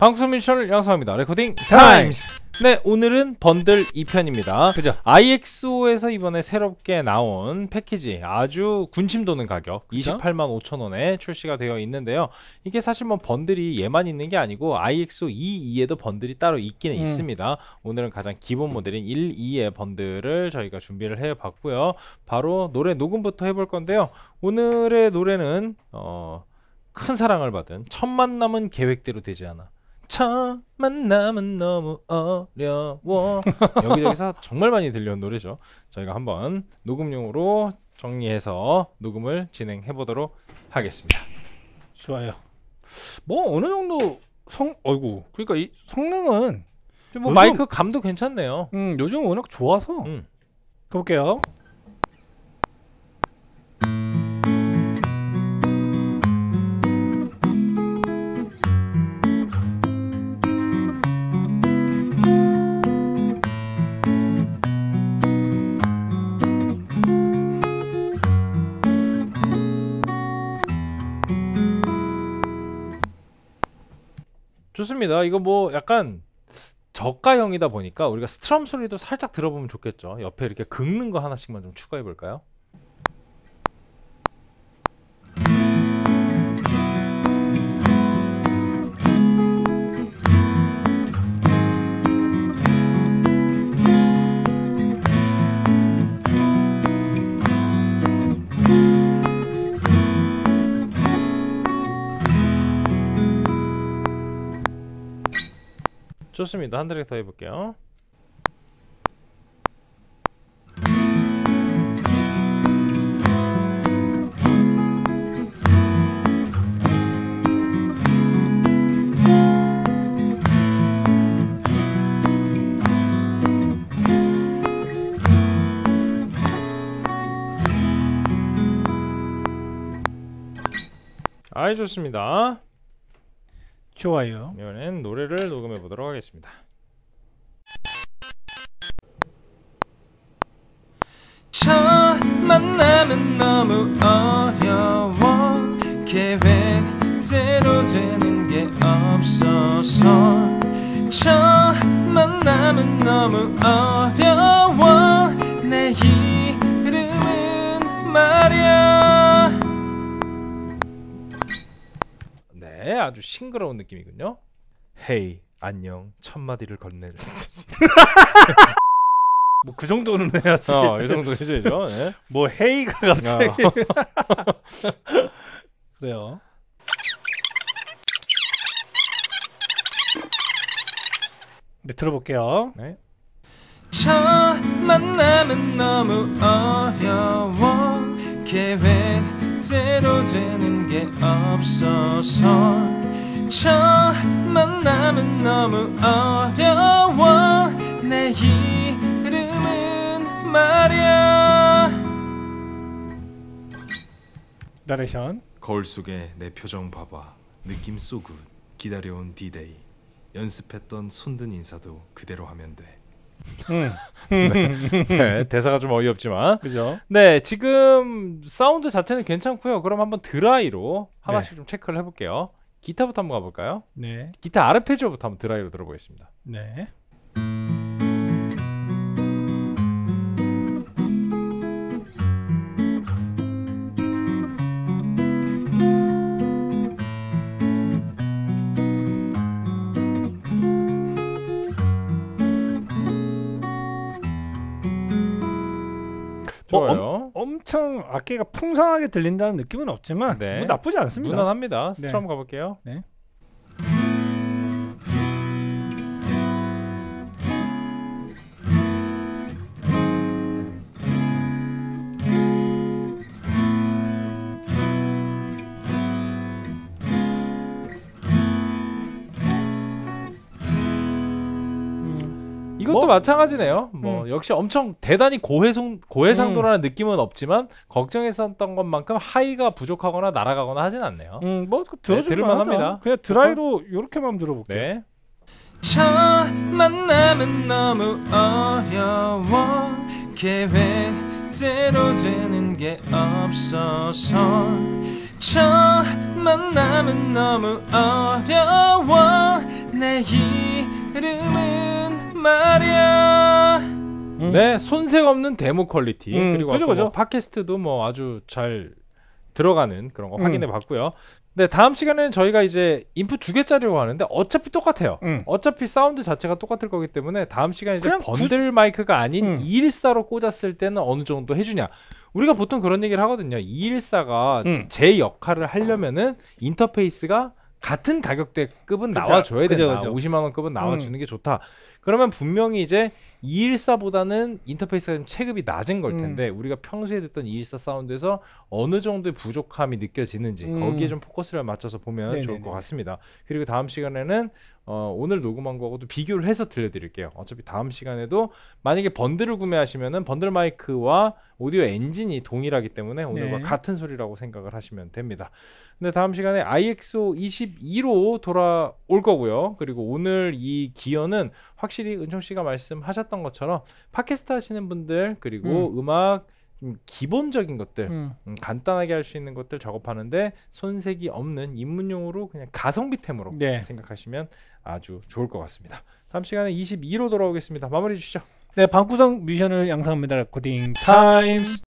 방송 미션을 양성합니다. 레코딩 타임스. 네, 오늘은 번들 2편입니다. 그죠? IXO에서 이번에 새롭게 나온 패키지, 아주 군침 도는 가격 285,000원에 출시가 되어 있는데요. 이게 사실 뭐 번들이 얘만 있는 게 아니고 IXO 2에도 번들이 따로 있기는 있습니다. 오늘은 가장 기본 모델인 1, 2의 번들을 저희가 준비를 해봤고요. 바로 노래 녹음부터 해볼 건데요. 오늘의 노래는 큰 사랑을 받은 첫 만남은 계획대로 되지 않아, 첫 만남은 너무 어려워, 여기저기서 정말 많이 들려온 노래죠. 저희가 한번 녹음용으로 정리해서 녹음을 진행해 보도록 하겠습니다. 좋아요. 뭐 어느 정도 그러니까 이 성능은 뭐 요즘, 마이크 감도 괜찮네요. 요즘 워낙 좋아서 가볼게요. 좋습니다. 이거 뭐 약간 저가형이다 보니까 우리가 스트럼 소리도 살짝 들어보면 좋겠죠. 옆에 이렇게 긁는 거 하나씩만 좀 추가해 볼까요? 좋습니다. 한 드랙 더 해볼게요. 아이, 좋습니다. 좋아요. 이번엔 노래를 녹음해 보도록 하겠습니다. 첫 만남은 너무 어려워, 계획대로 되는 게 없어서. 첫 만남은 너무 어려워, 내 이름은 말야. 네, 아주 싱그러운 느낌이군요. 헤이, 안녕, 첫마디를 건네는 뭐 그 정도는 해야지. 이 정도 해줘야죠. 네. 뭐 헤이가 갑자기. 그래요. 네, 들어볼게요. 네. 첫 만남은 너무 어려워, 계획대로 되는 게 없어서. 첫 만남은 너무 어려워, 내 이름은 말야. 나레이션. 거울 속에 내 표정 봐봐, 느낌 so good, 기다려온 D-Day, 연습했던 손든 인사도 그대로 하면 돼. 네, 대사가 좀 어이없지만, 그죠? 네, 지금 사운드 자체는 괜찮고요. 그럼 한번 드라이로 하나씩 좀 체크를 해볼게요. 기타부터 한번 가볼까요? 네. 기타 아르페지오부터 한번 드라이로 들어보겠습니다. 네. 좋아요. 엄청 악기가 풍성하게 들린다는 느낌은 없지만 네. 뭐 나쁘지 않습니다. 무난합니다. 스트럼 네. 가볼게요. 네. 이것도 마찬가지네요. 뭐 역시 엄청 대단히 고해상도라는 느낌은 없지만 걱정했었던 것만큼 하이가 부족하거나 날아가거나 하진 않네요. 뭐 들어줄만 합니다. 그냥 드라이로 요렇게만 들어볼게요. 네. 첫 만남은 너무 어려워, 계획대로 되는 게 없어서. 첫 만남은 너무 어려워, 내 이름은 말야. 네, 손색 없는 데모 퀄리티. 그리고 그죠, 아까 그죠. 뭐 팟캐스트도 뭐 아주 잘 들어가는 그런 거 확인해 봤고요. 네, 다음 시간에는 저희가 이제 인풋 2개짜리로 하는데 어차피 똑같아요. 어차피 사운드 자체가 똑같을 거기 때문에 다음 시간에 이제 그냥 번들 마이크가 아닌 214로 꽂았을 때는 어느 정도 해주냐. 우리가 보통 그런 얘기를 하거든요. 214가 제 역할을 하려면은 인터페이스가 같은 가격대급은 그쵸. 나와줘야 된다. 그죠. 50만 원급은 나와주는 게 좋다. 그러면 분명히 이제 214보다는 인터페이스가 좀 체급이 낮은 걸 텐데 우리가 평소에 듣던 214 사운드에서 어느 정도의 부족함이 느껴지는지 거기에 좀 포커스를 맞춰서 보면 좋을 것 같습니다. 그리고 다음 시간에는 오늘 녹음한 거하고도 비교를 해서 들려드릴게요. 어차피 다음 시간에도 만약에 번들을 구매하시면은 번들 마이크와 오디오 엔진이 동일하기 때문에 오늘과 같은 소리라고 생각을 하시면 됩니다. 근데 다음 시간에 IXO22로 돌아올 거고요. 그리고 오늘 이 기어는 확실히 은총 씨가 말씀하셨던 것처럼 팟캐스트 하시는 분들 그리고 음악 기본적인 것들 간단하게 할 수 있는 것들 작업하는데 손색이 없는 입문용으로 그냥 가성비템으로 생각하시면 아주 좋을 것 같습니다. 다음 시간에 22로 돌아오겠습니다. 마무리해 주시죠. 네, 방구석 뮤지션을 양성합니다. 레코딩 타임.